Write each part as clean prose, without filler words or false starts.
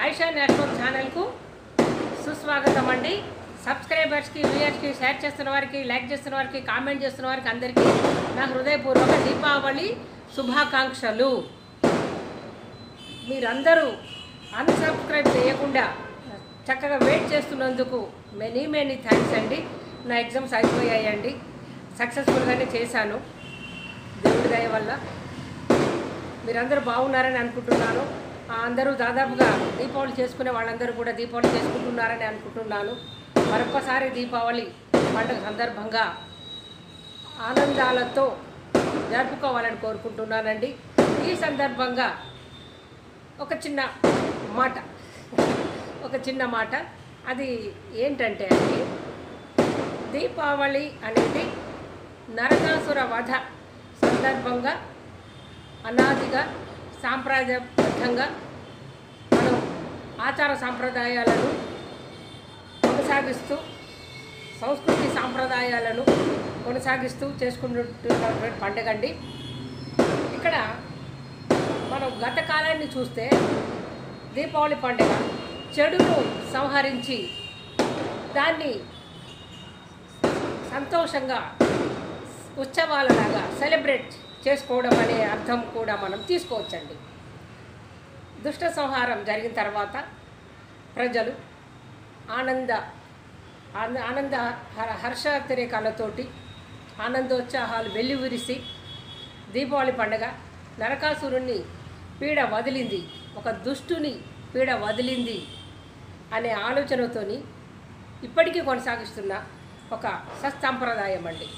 Ayesha national ఛానల్కు సుస్వాగతం అండి. సబ్స్క్రైబర్స్కి, వ్యూయర్స్కి, షేర్ చేస్తున్న వారికి, లైక్ చేస్తున్న వారికి, కామెంట్ చేస్తున్న వారికి అందరికీ నా హృదయపూర్వక దీపావళి శుభాకాంక్షలు. మీరందరూ అన్సబ్స్క్రైబ్ చేయకుండా చక్కగా వెయిట్ చేస్తున్నందుకు మెనీ థ్యాంక్స్ అండి. నా ఎగ్జామ్స్ అయిపోయాయండి, సక్సెస్ఫుల్గానే చేశాను దేవుడి దయ వల్ల. మీరందరూ బాగున్నారని అనుకుంటున్నాను. అందరూ దాదాపుగా దీపావళి చేసుకునే వాళ్ళందరూ కూడా దీపావళి చేసుకుంటున్నారని అనుకుంటున్నాను. మరొకసారి దీపావళి పండుగ సందర్భంగా ఆనందాలతో జరుపుకోవాలని కోరుకుంటున్నానండి. ఈ సందర్భంగా ఒక చిన్న మాట అది ఏంటంటే అండి, దీపావళి అనేది నరకాసుర వధ సందర్భంగా అనాదిగా సాంప్రదాయబద్ధంగా మనం ఆచార సాంప్రదాయాలను కొనసాగిస్తూ, సంస్కృతి సాంప్రదాయాలను కొనసాగిస్తూ చేసుకుంటున్నటువంటి పండుగ అండి. ఇక్కడ మనం గత కాలాన్ని చూస్తే దీపావళి పండుగ చెడును సంహరించి దాన్ని సంతోషంగా ఉత్సవాలలాగా సెలబ్రేట్ చేసుకోవడం అనే అర్థం కూడా మనం తీసుకోవచ్చండి. దుష్ట సంహారం జరిగిన తర్వాత ప్రజలు ఆనంద హర్షాతిరేకాలతోటి ఆనందోత్సాహాలు వెల్లివిరిసి దీపావళి పండుగ నరకాసురుణ్ణి పీడ వదిలింది, ఒక దుష్టుని పీడ వదిలింది అనే ఆలోచనతోని ఇప్పటికీ కొనసాగిస్తున్న ఒక సత్సంప్రదాయం అండి.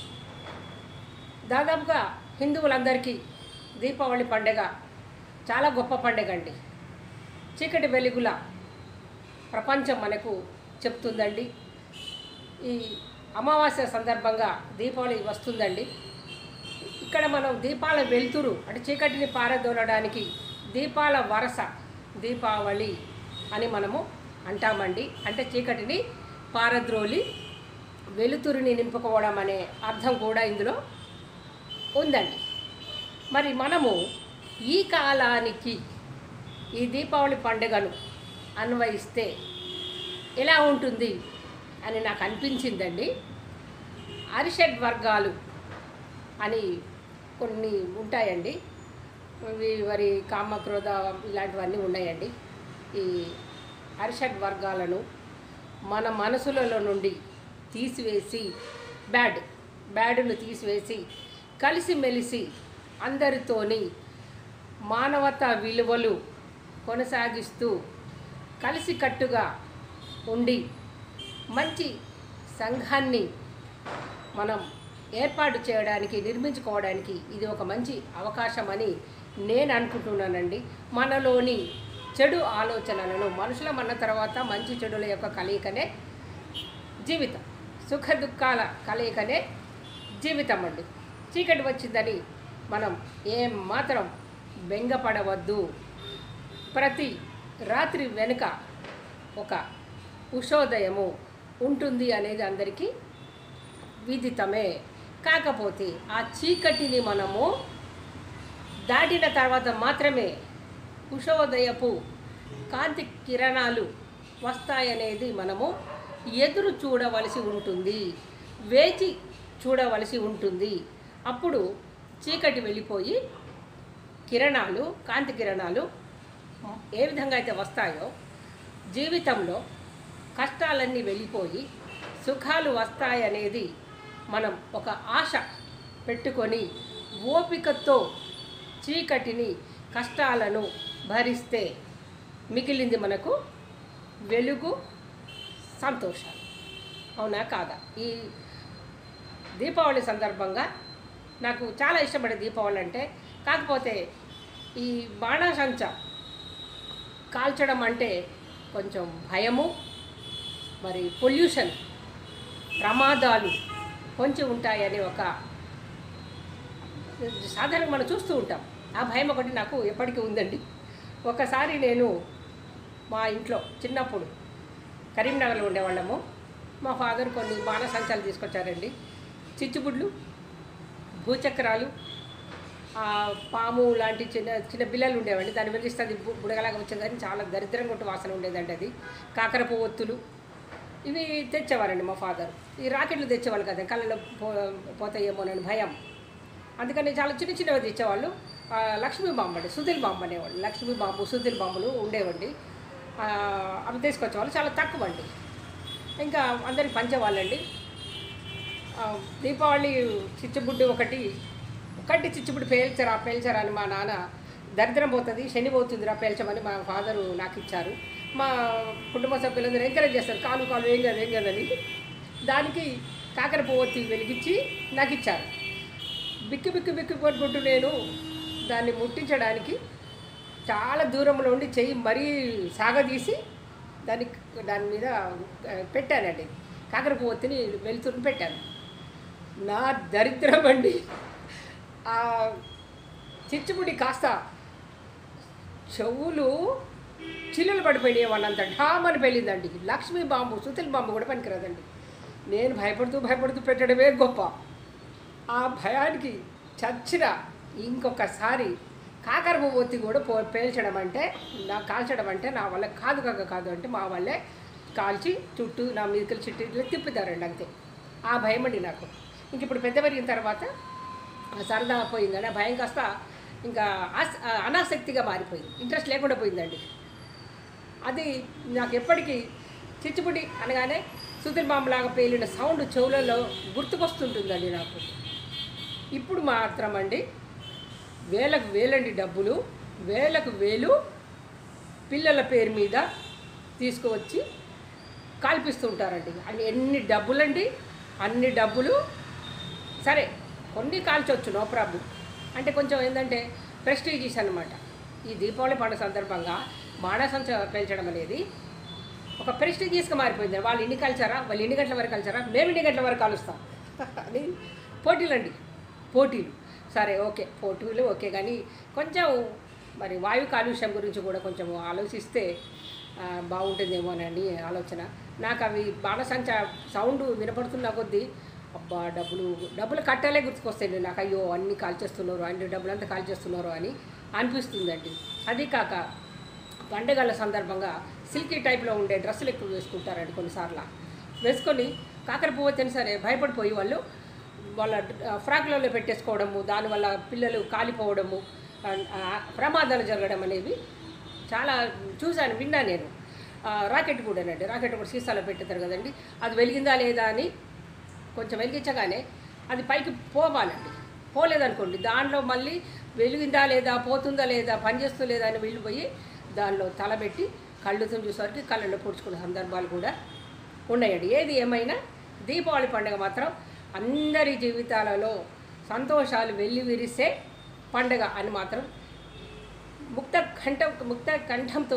దాదాపుగా హిందువులందరికీ దీపావళి పండుగ చాలా గొప్ప పండుగ అండి. చీకటి వెలుగుల ప్రపంచం మనకు చెప్తుందండి. ఈ అమావాస్య సందర్భంగా దీపావళి వస్తుందండి. ఇక్కడ మనం దీపాల వెలుతురు అంటే చీకటిని పారదోలడానికి దీపాల వరస దీపావళి అని మనము అంటామండి. అంటే చీకటిని పారద్రోలి వెలుతురుని నింపుకోవడం అనే అర్థం కూడా ఇందులో ఉందండి. మరి మనము ఈ కాలానికి ఈ దీపావళి పండుగను అన్వయిస్తే ఎలా ఉంటుంది అని నాకు అనిపించిందండి. అరిషడ్ వర్గాలు అని కొన్ని ఉంటాయండి. మరి కామక్రోధ ఇలాంటివన్నీ ఉన్నాయండి. ఈ అరిషడ్ వర్గాలను మన మనసులలో నుండి తీసివేసి బ్యాడ్ను తీసివేసి కలిసిమెలిసి అందరితోని మానవతా విలువలు కొనసాగిస్తూ కలిసికట్టుగా ఉండి మంచి సంఘాన్ని మనం ఏర్పాటు చేయడానికి, నిర్మించుకోవడానికి ఇది ఒక మంచి అవకాశం అని నేను అనుకుంటున్నానండి. మనలోని చెడు ఆలోచనలను, మనుషుల మన తర్వాత మంచి చెడుల యొక్క కలయికనే జీవితం, సుఖ దుఃఖాల కలయికనే జీవితం అండి. చీకటి వచ్చిందని మనం ఏం మాత్రం బెంగపడవద్దు. ప్రతి రాత్రి వెనుక ఒక ఉషోదయము ఉంటుంది అనేది అందరికీ విదితమే. కాకపోతే ఆ చీకటిని మనము దాటిన తర్వాత మాత్రమే ఉషోదయపు కాంతి కిరణాలు వస్తాయనేది మనము ఎదురు చూడవలసి ఉంటుంది, వేచి చూడవలసి ఉంటుంది. అప్పుడు చీకటి వెళ్ళిపోయి కిరణాలు, కాంతి కిరణాలు ఏ విధంగా అయితే వస్తాయో జీవితంలో కష్టాలన్నీ వెళ్ళిపోయి సుఖాలు వస్తాయనేది మనం ఒక ఆశ పెట్టుకొని ఓపికతో చీకటిని, కష్టాలను భరిస్తే మిగిలింది మనకు వెలుగు, సంతోషాలు. అవునా కాదా? ఈ దీపావళి సందర్భంగా నాకు చాలా ఇష్టపడే దీపావళి అంటే, కాకపోతే ఈ బాణాసంచ కాల్చడం అంటే కొంచెం భయము, మరి పొల్యూషన్ ప్రమాదాలు కొంచెం ఉంటాయని ఒక సాధారణంగా మనం చూస్తూ ఉంటాం. ఆ భయం ఒకటి నాకు ఎప్పటికీ ఉందండి. ఒకసారి నేను మా ఇంట్లో చిన్నప్పుడు కరీంనగర్లో ఉండేవాళ్ళము. మా ఫాదర్ కొన్ని బాణసంచాలు తీసుకొచ్చారండి. చిచ్చుబుడ్లు, భూచక్రాలు, పాము లాంటి చిన్న చిన్న బిల్లలు ఉండేవండి. దాన్ని వెలిగిస్తే అది బుడగలాగా వచ్చేది, కానీ చాలా దరిద్రంగా ఉంటే వాసన ఉండేదండి అది. కాకరపు ఒత్తులు ఇవి తెచ్చేవారండి మా ఫాదర్. ఈ రాకెట్లు తెచ్చేవాళ్ళు కదా, కళ్ళలో పోతాయేమోనని భయం, అందుకని చాలా చిన్న చిన్నవి తెచ్చేవాళ్ళు. లక్ష్మీ బాంబు అండి, సుధీల్ బాంబు అనేవాళ్ళు. లక్ష్మీ బాంబు, సుధీల్ బాంబులు ఉండేవండి. అవి తీసుకొచ్చేవాళ్ళు, చాలా తక్కువ అండి. ఇంకా అందరికి పంచేవాళ్ళండి. దీపావళి చిచ్చుబుడ్డి ఒకటి చిచ్చుబుడ్డి పేల్చరా అని మా నాన్న, దరిద్రం పోతుంది, శని పోతుందిరా పేల్చమని మా ఫాదరు నాకు ఇచ్చారు. మా కుటుంబ సభ్యులందరూ ఎంకరేజ్ చేస్తారు, కాలు ఏం కదని. దానికి కాకర పువ్వొత్తి వెలిగించి నాకు ఇచ్చారు. బిక్కి కొట్టుకుంటూ నేను దాన్ని ముట్టించడానికి చాలా దూరంలో ఉండి చెయ్యి మరీ సాగదీసి దాని మీద పెట్టానండి. కాకర పువ్వొత్తిని వెలుతురుని పెట్టాను. నా దరిద్రం అండి, ఆ చిచ్చుబుడి కాస్త చెవులు చిల్లులు పడిపోయినాయి, వాళ్ళంతా ఢామని పెళ్ళిందండి. లక్ష్మీ బాంబు, సుతిల్ బాంబు కూడా పనికిరాదండి. నేను భయపడుతూ పెట్టడమే గొప్ప. ఆ భయానికి చచ్చిన ఇంకొకసారి కాకర పువ్వొత్తి కూడా పేల్చడం అంటే, కాల్చడం అంటే నా వల్ల కాదు అంటే మా వాళ్ళే కాల్చి చుట్టూ నా మీదకి చుట్టూ తిప్పుతారండి, అంతే. ఆ భయం అండి నాకు. ఇంక ఇప్పుడు పెద్ద పెరిగిన తర్వాత సరదా పోయిందండి, ఆ భయం కాస్త ఇంకా అనాసక్తిగా మారిపోయింది, ఇంట్రెస్ట్ లేకుండా పోయిందండి. అది నాకు ఎప్పటికీ చిచ్చుబుడి అనగానే సుతిల్ బాంబులాగా పేలిన సౌండ్ చెవులలో గుర్తుకొస్తుంటుందండి నాకు. ఇప్పుడు మాత్రం అండి వేలకు వేలండి డబ్బులు, వేలకు వేలు పిల్లల పేరు మీద తీసుకువచ్చి కాల్పిస్తుంటారండి. ఎన్ని డబ్బులండి, అన్ని డబ్బులు. సరే కొన్ని కాల్చవచ్చు, నో ప్రాబ్లం. అంటే కొంచెం ఏంటంటే ప్రెస్టీజియస్ అనమాట. ఈ దీపావళి పండుగ సందర్భంగా బాణాసంచ పేల్చడం అనేది ఒక ప్రెస్టీజియస్గా మారిపోయింది. వాళ్ళు ఇన్ని కాల్చారా, వాళ్ళు ఇన్ని గంటల వరకు కాల్చారా, మేము ఇన్ని గంటల వరకు కాలుస్తాం అని పోటీలు. సరే ఓకే, పోటీలు ఓకే, కానీ కొంచెం మరి వాయు కాలుష్యం గురించి కూడా కొంచెం ఆలోచిస్తే బాగుంటుందేమోనని ఆలోచన. నాకు అవి బాణసంచ సౌండ్ వినపడుతున్న కొద్దీ అబ్బా డబ్బులు కట్టాలే గుర్తుకొస్తాయండి నాకు. అయ్యో అన్నీ కాల్చేస్తున్నారు, అన్ని డబ్బులంతా కాల్చేస్తున్నారు అని అనిపిస్తుందండి. అది కాక పండుగల సందర్భంగా సిల్కీ టైప్లో ఉండే డ్రెస్సులు ఎక్కువ వేసుకుంటారండి. కొన్నిసార్లు వేసుకొని కాకర పువ్వొత్తిని సరే భయపడిపోయి వాళ్ళ ఫ్రాక్లలో పెట్టేసుకోవడము, దానివల్ల పిల్లలు కాలిపోవడము, ప్రమాదాలు జరగడం అనేవి చాలా చూశాను, విన్నా నేను. రాకెట్ కూడానండి, రాకెట్ కూడా సీసాలో పెట్టేస్తారు కదండి, అది వెలిగిందా లేదా అని కొంచెం వెలిగించగానే అది పైకి పోవాలండి. పోలేదనుకోండి, దానిలో మళ్ళీ వెలిగిందా లేదా, పోతుందా లేదా, పనిచేస్తుందా లేదా అని వెళ్ళిపోయి దానిలో తలబెట్టి కళ్ళుతో చూసేవారికి కళ్ళల్లో పొడుచుకునే సందర్భాలు కూడా ఉన్నాయండి. ఏది ఏమైనా దీపావళి పండుగ మాత్రం అందరి జీవితాలలో సంతోషాలు వెల్లివిరిసే పండుగ అని మాత్రం ముక్త కంఠంతో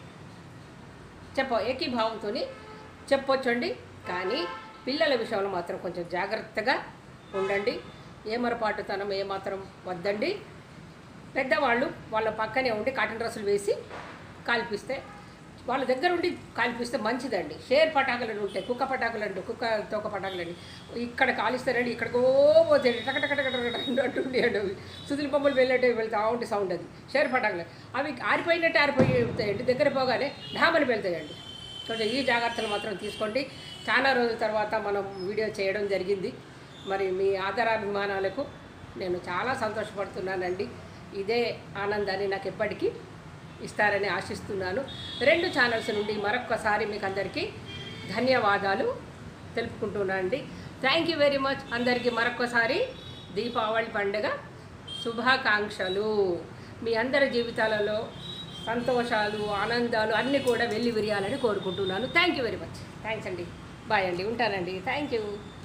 ఏకీభావంతో చెప్పొచ్చండి. కానీ పిల్లల విషయంలో మాత్రం కొంచెం జాగ్రత్తగా ఉండండి. ఏమరపాటుతనం ఏమాత్రం వద్దండి. పెద్దవాళ్ళు వాళ్ళ పక్కనే ఉండి కాటన్ డ్రెస్సులు వేసి కాల్పిస్తే, వాళ్ళ దగ్గర ఉండి కాల్పిస్తే మంచిదండి. షేర్ పటాకులు ఉంటాయి, కుక్క పటాకులు అండి, కుక్క తోక పటాకులు అండి. ఇక్కడ కాలిస్తారండి, ఇక్కడికో పోతే అంటుండే అండి. అవి సుదిలి బొమ్మలు వెళ్తా ఉంటే సౌండ్, అది షేర్ పటాకులు. అవి ఆరిపోతాయండి, దగ్గర పోగానే ఢామని వెళ్తాయండి. కొంచెం ఈ జాగ్రత్తలు మాత్రం తీసుకోండి. చాలా రోజుల తర్వాత మనం వీడియో చేయడం జరిగింది. మరి మీ ఆదరాభిమానాలకు నేను చాలా సంతోషపడుతున్నానండి. ఇదే ఆనందాన్ని నాకు ఎప్పటికీ ఇస్తారని ఆశిస్తున్నాను. 2 ఛానల్స్ నుండి మరొక్కసారి మీకు అందరికీ ధన్యవాదాలు తెలుపుకుంటున్నానండి. Thank you very much. అందరికీ మరొక్కసారి దీపావళి పండుగ శుభాకాంక్షలు. మీ అందరి జీవితాలలో సంతోషాలు, ఆనందాలు అన్నీ కూడా వెల్లివిరియాలని కోరుకుంటున్నాను. Thank you very much. Thanks అండి. బాయ్ అండి, ఉంటానండి. Thank you.